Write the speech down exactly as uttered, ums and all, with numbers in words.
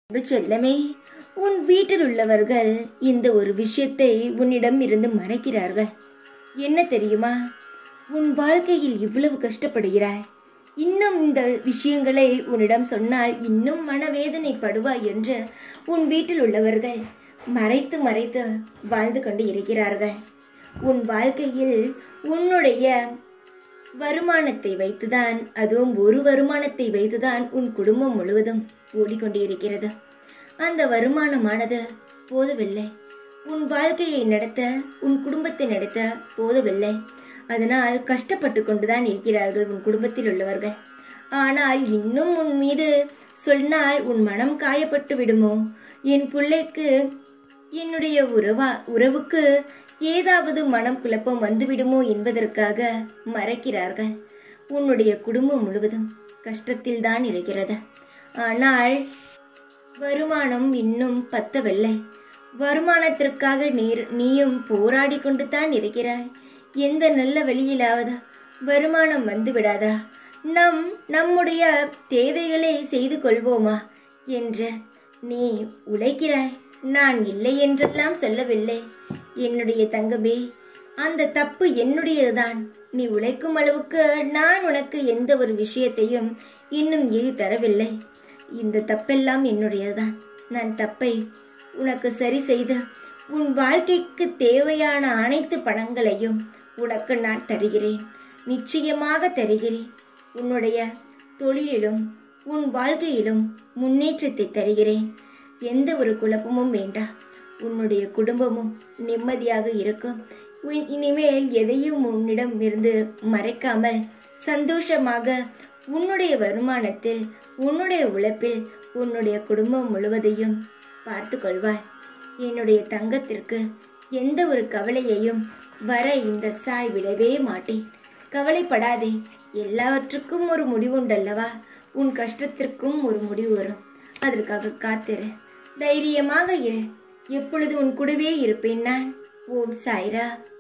அன்பு செல்லமே, உன் வீட்டில் உள்ளவர்கள் இந்த ஒரு விஷயத்தை உன்னிடம் இருந்து மறைக்கிறார்கள். என்ன தெரியுமா? உன் வாழ்க்கையில் இவ்வளவு கஷ்டப்படுகிறாய். இன்னும் இந்த விஷயங்களை உன்னிடம் சொன்னால் இன்னும் மனவேதனைப்படுவாய் என்று உன் வீட்டில் உள்ளவர்கள் மறைத்து மறைத்து வாழ்ந்து கொண்டு இருக்கிறார்கள். உன் வாழ்க்கையில் உன்னுடைய வருமானத்தை வைத்துதான், அதுவும் ஒரு வருமானத்தை வைத்துதான் உன் குடும்பம் முழுவதும் ஓடிக்கொண்டே இருக்கிறது. அந்த வருமானமானது போதவில்லை. உன் வாழ்க்கையை நடத்த, உன் குடும்பத்தை நடத்த போதவில்லை. அதனால் கஷ்டப்பட்டு கொண்டுதான் இருக்கிறார்கள் உன் குடும்பத்தில் உள்ளவர்கள். ஆனால் இன்னும் உன் மீது சொன்னால் உன் மனம் காயப்பட்டு விடுமோ, என் பிள்ளைக்கு என்னுடைய உறவா உறவுக்கு ஏதாவது மனம் குழப்பம் வந்துவிடுமோ என்பதற்காக மறைக்கிறார்கள். உன்னுடைய குடும்பம் முழுவதும் கஷ்டத்தில் தான் இருக்கிறது. ஆனால் வருமானம் இன்னும் பத்தவில்லை. வருமானத்திற்காக நீர் நீயும் போராடி கொண்டு தான் இருக்கிறாய். எந்த நல்ல வழியிலாவது வருமானம் வந்து விடாதா? நம் நம்முடைய தேவைகளை செய்து கொள்வோமா என்று நீ உழைக்கிறாய். நான் இல்லை என்றெல்லாம் சொல்லவில்லை என்னுடைய தங்கமே. அந்த தப்பு என்னுடையதுதான். நீ உழைக்கும் அளவுக்கு நான் உனக்கு எந்த ஒரு விஷயத்தையும் இன்னும் ஏறி தரவில்லை. இந்த தப்பெல்லாம் என்னுடையதுதான். நான் தப்பை உனக்கு சரி செய்து உன் வாழ்க்கைக்கு தேவையான அனைத்து பணங்களையும் உனக்கு நான் தருகிறேன். நிச்சயமாக தருகிறேன். உன்னுடைய தொழிலிலும் உன் வாழ்க்கையிலும் முன்னேற்றத்தை தருகிறேன். எந்த ஒரு குழப்பமும் வேண்டாம். உன்னுடைய குடும்பமும் நிம்மதியாக இருக்கும். இனிமேல் எதையும் உன்னிடம் இருந்து மறைக்காமல் சந்தோஷமாக உன்னுடைய வருமானத்தில், உன்னுடைய உழைப்பில் உன்னுடைய குடும்பம் முழுவதையும் பார்த்து கொள்வாய். என்னுடைய தங்கத்திற்கு எந்த ஒரு கவலையையும் வர இந்த சாய் விடவே மாட்டேன். கவலைப்படாதே. எல்லாவற்றுக்கும் ஒரு முடிவுண்டல்லவா? உன் கஷ்டத்திற்கும் ஒரு முடிவு வரும். அதற்காக காத்திரு. தைரியமாக இரு. எப்பொழுது உன் கூடவே இருப்பேன் நான். ஓம் சாய்ரா.